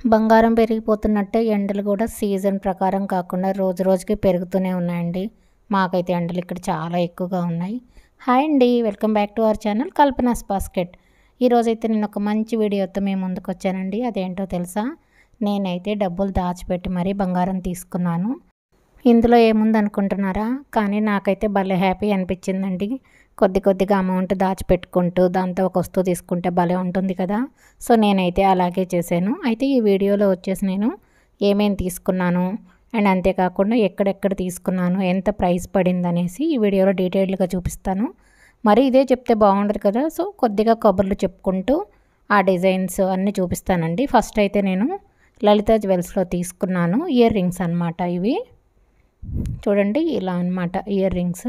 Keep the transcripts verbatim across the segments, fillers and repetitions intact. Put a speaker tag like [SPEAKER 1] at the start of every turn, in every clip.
[SPEAKER 1] బంగారం పెరిగిపోతున్నట్టే ఎండలు కూడా సీజన్ ప్రకారం కాకుండా రోజు రోజుకి పెరుగుతూనే ఉన్నాయండి. మాకైతే ఎండలు ఇక్కడ చాలా ఎక్కువగా ఉన్నాయి. హాయ్ అండి, welcome back to our channel Kalpana's basket. ఈరోజైతే నేను ఒక మంచి వీడియోతో మేము ముందుకు వచ్చానండి. అదేంటో తెలుసా? నేనైతే డబ్బులు దాచిపెట్టి మరీ బంగారం తీసుకున్నాను. ఇందులో ఏముంది అనుకుంటున్నారా? కానీ నాకైతే భలే హ్యాపీ అనిపించిందండి. కొద్ది కొద్దిగా అమౌంట్ దాచిపెట్టుకుంటూ దాంతో ఒక వస్తువు తీసుకుంటే భలే ఉంటుంది కదా. సో నేనైతే అలాగే చేశాను. అయితే ఈ వీడియోలో వచ్చేసి నేను ఏమేమి తీసుకున్నాను అండ్ అంతేకాకుండా ఎక్కడెక్కడ తీసుకున్నాను, ఎంత ప్రైస్ పడింది అనేసి ఈ వీడియోలో డీటెయిల్డ్గా చూపిస్తాను. మరి ఇదే చెప్తే బాగుండదు కదా. సో కొద్దిగా కబుర్లు చెప్పుకుంటూ ఆ డిజైన్స్ అన్నీ చూపిస్తానండి. ఫస్ట్ అయితే నేను లలిత జ్యువెల్స్లో తీసుకున్నాను ఇయర్ రింగ్స్ అనమాట. ఇవి చూడండి, ఇలా అనమాట ఇయర్ రింగ్స్.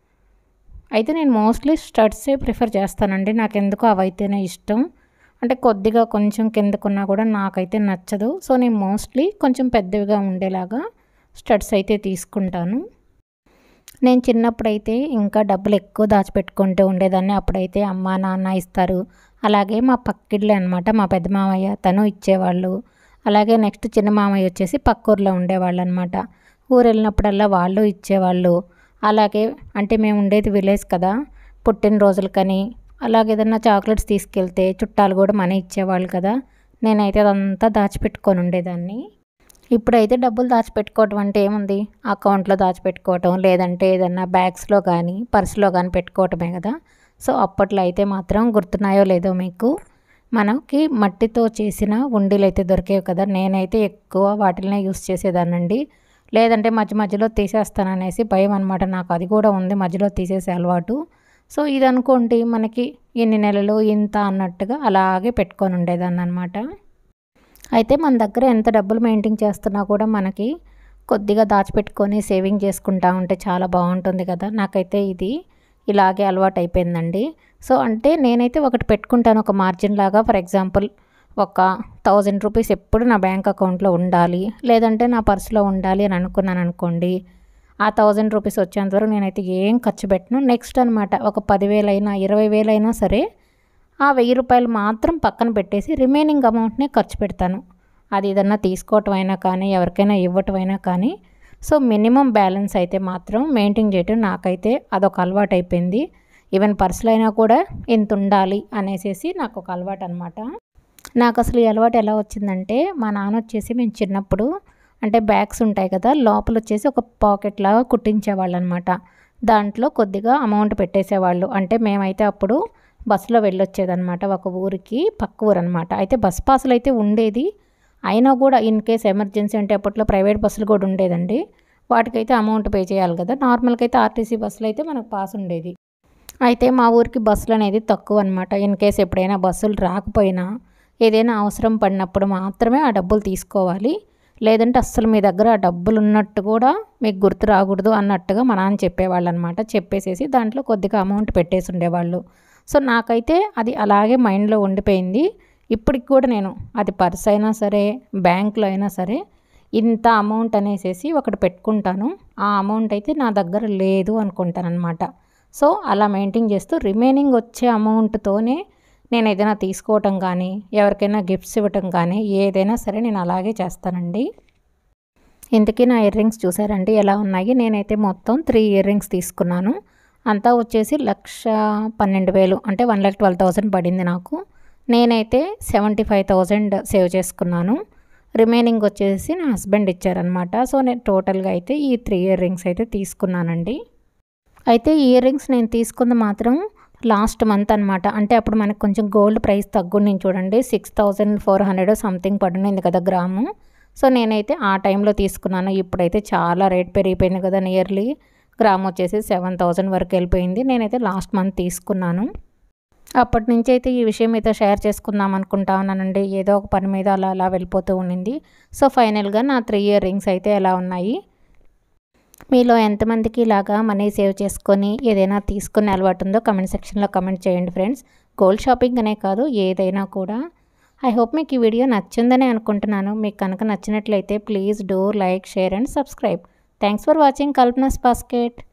[SPEAKER 1] అయితే నేను మోస్ట్లీ స్టడ్సే ప్రిఫర్ చేస్తానండి. నాకు ఎందుకో అవైతేనే ఇష్టం. అంటే కొద్దిగా కొంచెం కిందకున్నా కూడా నాకైతే నచ్చదు. సో నేను మోస్ట్లీ కొంచెం పెద్దవిగా ఉండేలాగా స్టడ్స్ అయితే తీసుకుంటాను. నేను చిన్నప్పుడైతే ఇంకా డబ్బులు ఎక్కువ దాచిపెట్టుకుంటూ ఉండేదాన్ని. అప్పుడైతే అమ్మ నాన్న ఇస్తారు, అలాగే మా పక్కిళ్ళే అనమాట, మా పెద్ద మామయ్య తను ఇచ్చేవాళ్ళు. అలాగే నెక్స్ట్ చిన్న మామయ్య వచ్చేసి పక్క ఊర్లో ఉండేవాళ్ళు అనమాట. ఊరు వెళ్ళినప్పుడల్లా వాళ్ళు ఇచ్చేవాళ్ళు. అలాగే అంటే మేము ఉండేది విలేజ్ కదా, పుట్టినరోజులకని అలాగే ఏదన్నా చాక్లెట్స్ తీసుకెళ్తే చుట్టాలు కూడా మనీ ఇచ్చేవాళ్ళు కదా. నేనైతే అదంతా దాచిపెట్టుకొని ఉండేదాన్ని. ఇప్పుడైతే డబ్బులు దాచిపెట్టుకోవటం అంటే ఏముంది, అకౌంట్లో దాచిపెట్టుకోవటం, లేదంటే ఏదన్నా బ్యాగ్స్లో కానీ పర్సులో కానీ పెట్టుకోవటమే కదా. సో అప్పట్లో అయితే మాత్రం గుర్తున్నాయో లేదో మీకు, మనకి మట్టితో చేసిన ఉండీలు అయితే దొరికేవి కదా. నేనైతే ఎక్కువ వాటినే యూస్ చేసేదానండి. లేదంటే మధ్య మధ్యలో తీసేస్తాననేసి భయం అనమాట. నాకు అది కూడా ఉంది, మధ్యలో తీసేసే అలవాటు. సో ఇది అనుకోండి మనకి ఇన్ని నెలలు ఇంత అన్నట్టుగా అలాగే పెట్టుకొని ఉండేదాన్ని అనమాట. అయితే మన దగ్గర ఎంత డబ్బులు మెయింటైన్ చేస్తున్నా కూడా మనకి కొద్దిగా దాచిపెట్టుకొని సేవింగ్ చేసుకుంటా ఉంటే చాలా బాగుంటుంది కదా. నాకైతే ఇది ఇలాగే అలవాటు అయిపోయిందండి. సో అంటే నేనైతే ఒకటి పెట్టుకుంటాను, ఒక మార్జిన్ లాగా. ఫర్ ఎగ్జాంపుల్ ఒక థౌజండ్ రూపీస్ ఎప్పుడు నా బ్యాంక్ అకౌంట్లో ఉండాలి, లేదంటే నా పర్సులో ఉండాలి అని అనుకున్నాను అనుకోండి. ఆ థౌజండ్ రూపీస్ వచ్చేంతవరకు నేనైతే ఏం ఖర్చు పెట్టను. నెక్స్ట్ అనమాట ఒక పదివేలైనా ఇరవై వేలైనా సరే ఆ వెయ్యి రూపాయలు మాత్రం పక్కన పెట్టేసి రిమైనింగ్ అమౌంట్నే ఖర్చు పెడతాను. అది ఏదన్నా తీసుకోవటం అయినా కానీ ఎవరికైనా ఇవ్వటం అయినా కానీ. సో మినిమం బ్యాలెన్స్ అయితే మాత్రం మెయింటైన్ చేయటం నాకైతే అదొక అలవాటు అయిపోయింది. ఈవెన్ పర్సులో అయినా కూడా ఇంత ఉండాలి అనేసి నాకు ఒక అలవాటు అనమాట. నాకు అసలు ఈ అలవాటు ఎలా వచ్చిందంటే, మా నాన్న వచ్చేసి మేము చిన్నప్పుడు అంటే బ్యాగ్స్ ఉంటాయి కదా, లోపల వచ్చేసి ఒక పాకెట్ లాగా కుట్టించేవాళ్ళు అనమాట. దాంట్లో కొద్దిగా అమౌంట్ పెట్టేసేవాళ్ళు. అంటే మేమైతే అప్పుడు బస్సులో వెళ్ళొచ్చేదనమాట ఒక ఊరికి, పక్క ఊరు అనమాట. అయితే బస్ పాసులు అయితే ఉండేది, అయినా కూడా ఇన్ కేస్ ఎమర్జెన్సీ అంటే అప్పట్లో ప్రైవేట్ బస్సులు కూడా ఉండేదండి. వాటికైతే అమౌంట్ పే చేయాలి కదా. నార్మల్గా అయితే ఆర్టీసీ బస్సులు అయితే మనకు పాస్ ఉండేది. అయితే మా ఊరికి బస్సులు అనేది తక్కువ అనమాట. ఇన్ కేస్ ఎప్పుడైనా బస్సులు రాకపోయినా ఏదైనా అవసరం పడినప్పుడు మాత్రమే ఆ డబ్బులు తీసుకోవాలి, లేదంటే అస్సలు మీ దగ్గర ఆ డబ్బులు ఉన్నట్టు కూడా మీకు గుర్తు రాకూడదు అన్నట్టుగా మా నాన్న చెప్పేవాళ్ళు అనమాట. చెప్పేసేసి దాంట్లో కొద్దిగా అమౌంట్ పెట్టేసి ఉండేవాళ్ళు. సో నాకైతే అది అలాగే మైండ్లో ఉండిపోయింది. ఇప్పటికి కూడా నేను అది పర్స్ అయినా సరే బ్యాంకులో అయినా సరే ఇంత అమౌంట్ అనేసి ఒకటి పెట్టుకుంటాను. ఆ అమౌంట్ అయితే నా దగ్గర లేదు అనుకుంటాను అనమాట. సో అలా మెయింటైన్ చేస్తూ రిమైనింగ్ వచ్చే అమౌంట్తోనే నేను ఏదైనా తీసుకోవటం కానీ ఎవరికైనా గిఫ్ట్స్ ఇవ్వటం కానీ ఏదైనా సరే నేను అలాగే చేస్తానండి. ఇంతకీ నా ఇయర్ రింగ్స్ చూసారండి ఎలా ఉన్నాయి? నేనైతే మొత్తం త్రీ ఇయర్ రింగ్స్ తీసుకున్నాను. అంతా వచ్చేసి లక్ష పన్నెండు వేలు అంటే వన్ ల్యాక్ ట్వెల్వ్ థౌసండ్ పడింది నాకు. నేనైతే సెవెంటీ ఫైవ్ థౌజండ్ సేవ్ చేసుకున్నాను. రిమైనింగ్ వచ్చేసి నా హస్బెండ్ ఇచ్చారనమాట. సో నేను టోటల్గా అయితే ఈ త్రీ ఇయర్ రింగ్స్ అయితే తీసుకున్నానండి. అయితే ఇయర్ రింగ్స్ నేను తీసుకుంది మాత్రం లాస్ట్ మంత్ అనమాట. అంటే అప్పుడు మనకు కొంచెం గోల్డ్ ప్రైస్ తగ్గుండి చూడండి, six thousand four hundred something పడిపోయింది కదా గ్రాము. సో నేనైతే ఆ టైంలో తీసుకున్నాను. ఇప్పుడైతే చాలా రేట్ పెరిగిపోయింది కదా, నియర్లీ గ్రామ్ వచ్చేసి సెవెన్ థౌజండ్ వరకు వెళ్ళిపోయింది. నేనైతే లాస్ట్ మంత్ తీసుకున్నాను. అప్పటి నుంచి అయితే ఈ విషయం అయితే షేర్ చేసుకుందాం అనుకుంటా ఉన్నానండి. ఏదో ఒక పని మీద అలా అలా వెళ్ళిపోతూ ఉండింది. సో ఫైనల్గా నా త్రీ ఇయర్ రింగ్స్ అయితే ఎలా ఉన్నాయి? మీలో ఎంతమందికి ఇలాగా మనీ సేవ్ చేసుకొని ఏదైనా తీసుకునే అలవాటు ఉందో కమెంట్ సెక్షన్లో కమెంట్ చేయండి ఫ్రెండ్స్. గోల్డ్ షాపింగ్ అనే కాదు, ఏదైనా కూడా. ఐ హోప్ మీకు ఈ వీడియో నచ్చిందని అనుకుంటున్నాను. మీకు కనుక నచ్చినట్లయితే please do like, share and subscribe. Thanks for watching Kalpana's basket.